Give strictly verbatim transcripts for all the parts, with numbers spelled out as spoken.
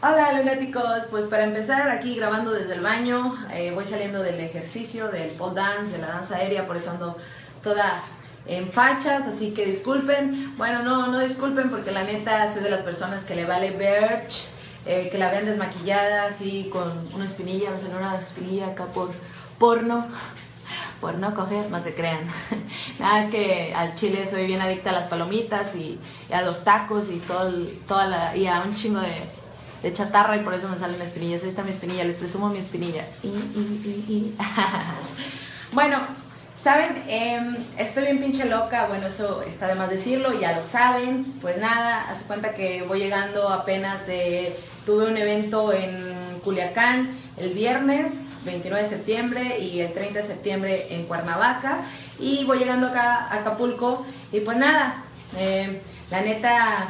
Hola lunáticos, pues para empezar aquí grabando desde el baño, eh, voy saliendo del ejercicio, del pole dance, de la danza aérea, por eso ando toda en fachas, así que disculpen, bueno no, no disculpen porque la neta soy de las personas que le vale verge, eh, que la vean desmaquillada así con una espinilla, me salió una espinilla acá por porno, por no coger, no se crean. Nada, es que al chile soy bien adicta a las palomitas y, y a los tacos y, todo el, toda la, y a un chingo de... de chatarra y por eso me salen espinillas. Ahí está mi espinilla, les presumo mi espinilla. Y, y, y, y. Bueno, ¿saben? Eh, estoy bien pinche loca, bueno, eso está de más decirlo, ya lo saben. Pues nada, hace cuenta que voy llegando apenas de... Tuve un evento en Culiacán el viernes veintinueve de septiembre y el treinta de septiembre en Cuernavaca. Y voy llegando acá a Acapulco y pues nada, eh, la neta...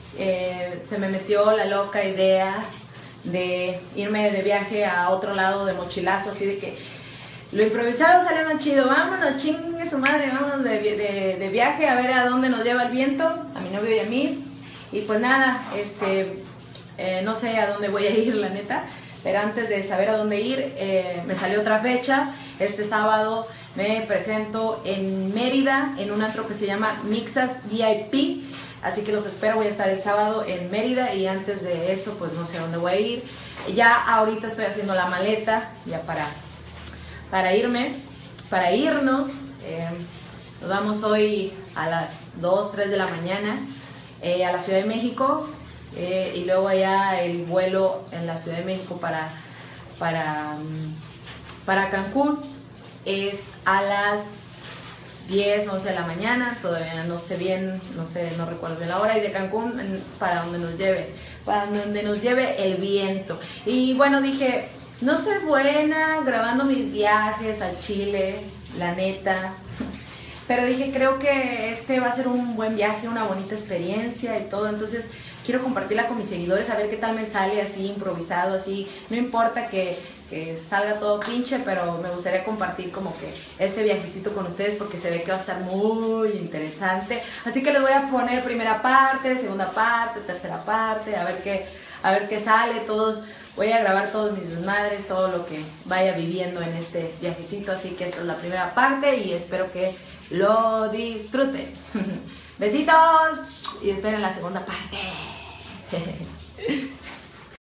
Eh, se me metió la loca idea de irme de viaje a otro lado de mochilazo, así de que lo improvisado sale más chido, vámonos, chingue su madre, vámonos de, de, de viaje a ver a dónde nos lleva el viento, a mi novio y a mí, y pues nada, este, eh, no sé a dónde voy a ir la neta, pero antes de saber a dónde ir, eh, me salió otra fecha. Este sábado me presento en Mérida, en un antro que se llama Mixas V I P. Así que los espero, voy a estar el sábado en Mérida y antes de eso pues no sé a dónde voy a ir. Ya ahorita estoy haciendo la maleta ya para, para irme, para irnos. Eh, nos vamos hoy a las dos, tres de la mañana eh, a la Ciudad de México eh, y luego allá el vuelo en la Ciudad de México para, para, para Cancún es a las diez, once de la mañana, todavía no sé bien, no sé, no recuerdo bien la hora, y de Cancún para donde nos lleve, para donde nos lleve el viento. Y bueno, dije, no soy buena grabando mis viajes al Chile, la neta, pero dije, creo que este va a ser un buen viaje, una bonita experiencia y todo, entonces quiero compartirla con mis seguidores, a ver qué tal me sale así, improvisado, así, no importa que, que salga todo pinche, pero me gustaría compartir como que este viajecito con ustedes porque se ve que va a estar muy interesante, así que les voy a poner primera parte, segunda parte, tercera parte, a ver qué, a ver qué sale, todos, voy a grabar todos mis desmadres, todo lo que vaya viviendo en este viajecito, así que esta es la primera parte y espero que lo disfruten. Besitos y esperen la segunda parte.